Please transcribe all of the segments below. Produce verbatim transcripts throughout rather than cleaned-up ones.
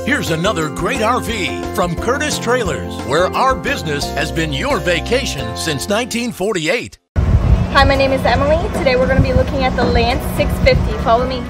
Here's another great R V from Curtis Trailers, where our business has been your vacation since nineteen forty-eight. Hi, my name is Emily. Today we're going to be looking at the Lance six fifty. Follow me.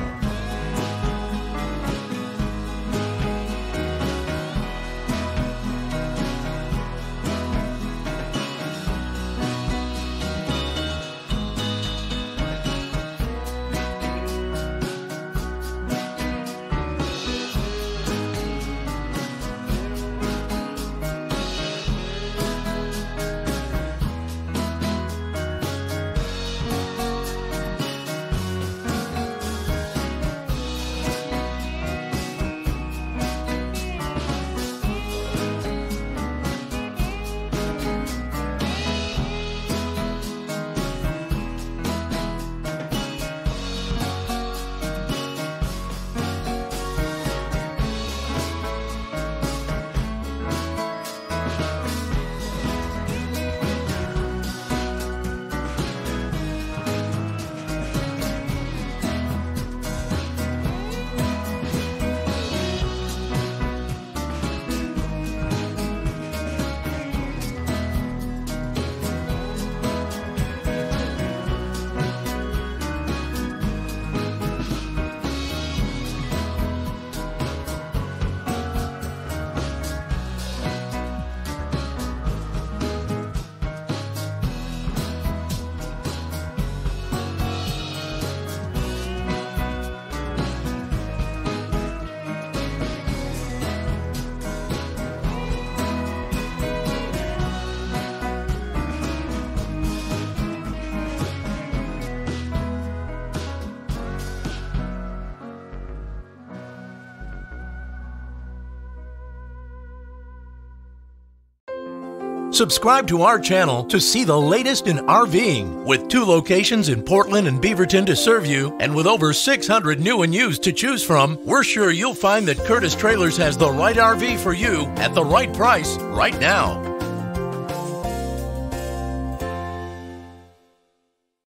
Subscribe to our channel to see the latest in RVing. With two locations in Portland and Beaverton to serve you, and with over six hundred new and used to choose from, we're sure you'll find that Curtis Trailers has the right R V for you at the right price right now.